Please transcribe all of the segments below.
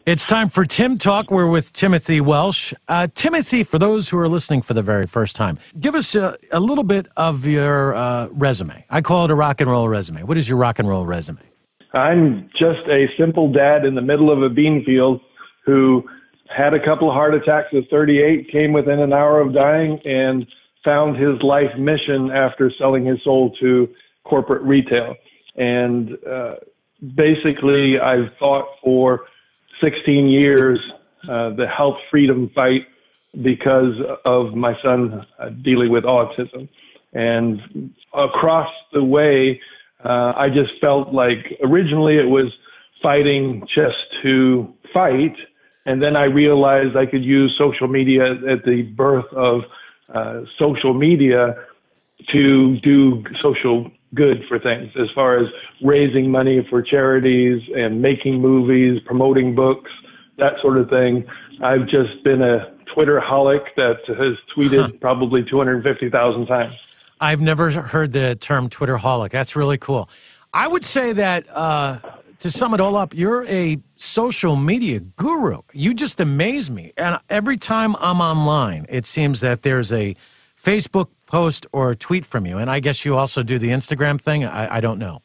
It's time for Tim Talk. We're with Timothy Welsh. Timothy, for those who are listening for the very first time, give us a little bit of your resume. I call it a rock and roll resume. What is your rock and roll resume? I'm just a simple dad in the middle of a bean field who had a couple of heart attacks at 38, came within an hour of dying, and found his life mission after selling his soul to corporate retail. And basically, I've fought for 16 years the health freedom fight because of my son dealing with autism. And across the way, I just felt like originally it was fighting just to fight. And then I realized I could use social media at the birth of social media to do social good for things, as far as raising money for charities and making movies, promoting books, that sort of thing. I've just been a Twitterholic that has tweeted probably 250,000 times. I've never heard the term Twitterholic. That's really cool. I would say that, to sum it all up, you're a social media guru. You just amaze me. And every time I'm online, it seems that there's a Facebook post or a tweet from you. And I guess you also do the Instagram thing. I don't know.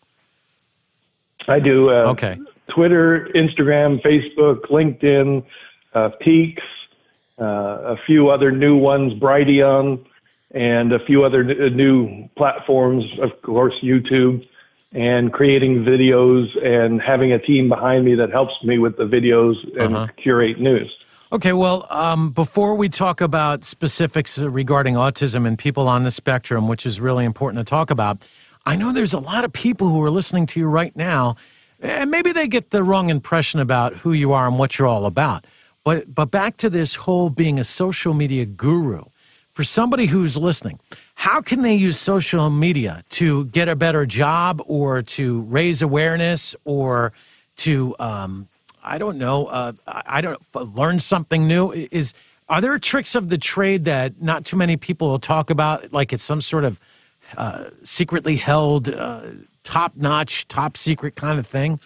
I do. Okay. Twitter, Instagram, Facebook, LinkedIn, Peaks, a few other new ones, Brighteon, and a few other new platforms, of course, YouTube, and creating videos and having a team behind me that helps me with the videos and curate news. Okay, well, before we talk about specifics regarding autism and people on the spectrum, which is really important to talk about, I know there's a lot of people who are listening to you right now, and maybe they get the wrong impression about who you are and what you're all about. But back to this whole being a social media guru. For somebody who's listening, how can they use social media to get a better job or to raise awareness or to learn something new? Are there tricks of the trade that not too many people will talk about, like it's some sort of secretly held, top-notch, top-secret kind of thing?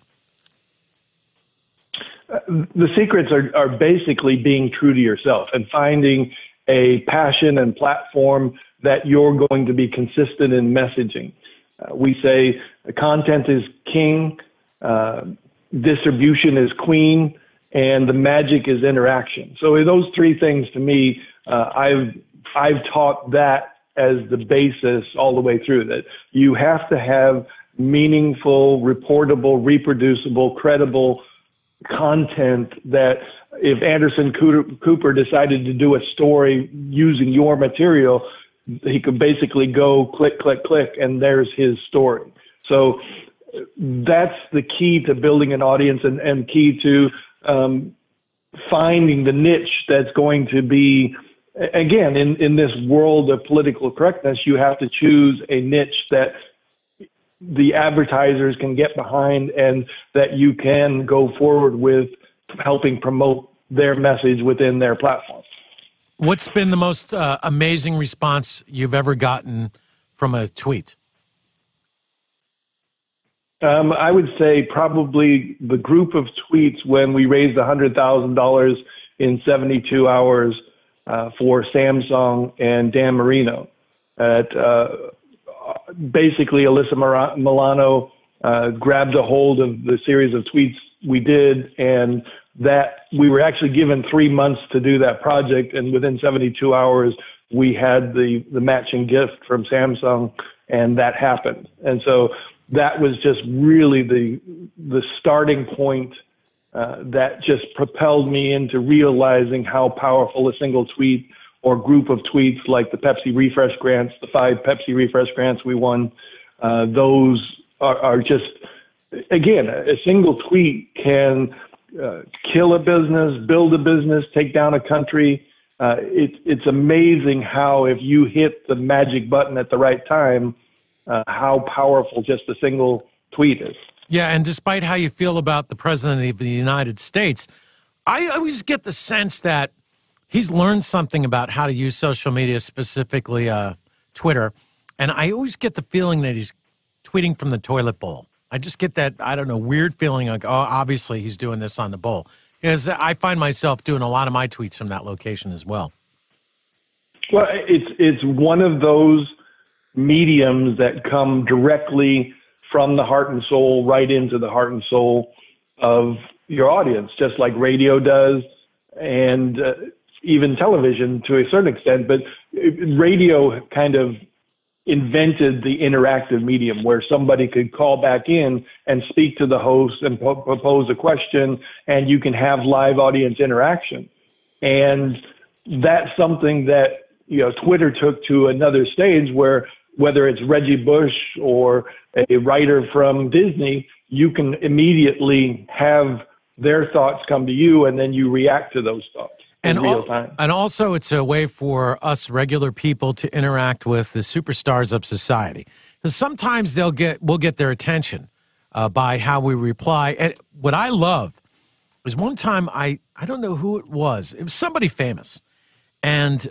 The secrets are basically being true to yourself and finding a passion and platform that you're going to be consistent in messaging. We say content is king, distribution is queen, and the magic is interaction. So those three things, to me, I've taught that as the basis all the way through, that you have to have meaningful, reportable, reproducible, credible content that if Anderson Cooper decided to do a story using your material, he could basically go click, click, click, and there's his story. So that's the key to building an audience and key to finding the niche that's going to be, again, in this world of political correctness, you have to choose a niche that the advertisers can get behind and that you can go forward with helping promote their message within their platform. What's been the most amazing response you've ever gotten from a tweet? I would say probably the group of tweets when we raised $100,000 in 72 hours for Samsung and Dan Marino. Basically, Alyssa Milano grabbed a hold of the series of tweets we did, and that we were actually given 3 months to do that project, and within 72 hours, we had the matching gift from Samsung, and that happened. And so that was just really the starting point that just propelled me into realizing how powerful a single tweet or group of tweets, like the Pepsi Refresh Grants, the 5 Pepsi Refresh Grants we won, those are just, again, a single tweet can kill a business, build a business, take down a country. It's amazing how if you hit the magic button at the right time, how powerful just a single tweet is. Yeah, and despite how you feel about the President of the United States, I always get the sense that he's learned something about how to use social media, specifically Twitter, and I always get the feeling that he's tweeting from the toilet bowl. I just get that, I don't know, weird feeling like, oh, obviously he's doing this on the bowl. Because I find myself doing a lot of my tweets from that location as well. Well, it's one of those mediums that come directly from the heart and soul right into the heart and soul of your audience, just like radio does, and even television to a certain extent. But radio kind of invented the interactive medium where somebody could call back in and speak to the host and propose a question, and you can have live audience interaction. And that's something that, Twitter took to another stage where whether it's Reggie Bush or a writer from Disney, you can immediately have their thoughts come to you, and then you react to those thoughts in real time. And also it's a way for us regular people to interact with the superstars of society. Because sometimes we'll get their attention by how we reply. And what I love is one time, I don't know who it was somebody famous. And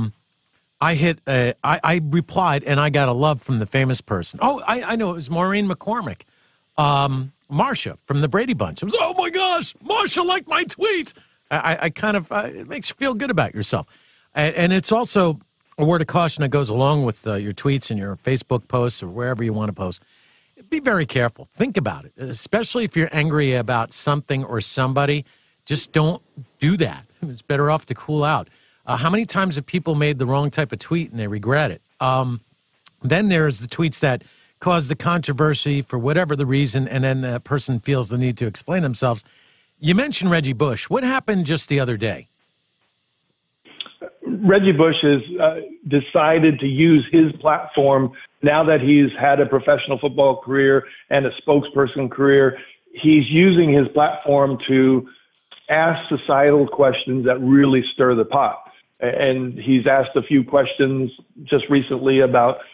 I replied, and I got a love from the famous person. Oh, I know, it was Maureen McCormick. Marsha from the Brady Bunch. It was, oh my gosh, Marsha liked my tweet. I kind of, it makes you feel good about yourself. And it's also a word of caution that goes along with your tweets and your Facebook posts or wherever you want to post. Be very careful. Think about it, especially if you're angry about something or somebody. Just don't do that. It's better off to cool out. How many times have people made the wrong type of tweet and they regret it? Then there's the tweets that cause the controversy for whatever the reason, and then the person feels the need to explain themselves. You mentioned Reggie Bush. What happened just the other day? Reggie Bush has decided to use his platform now that he's had a professional football career and a spokesperson career. He's using his platform to ask societal questions that really stir the pot. And he's asked a few questions just recently about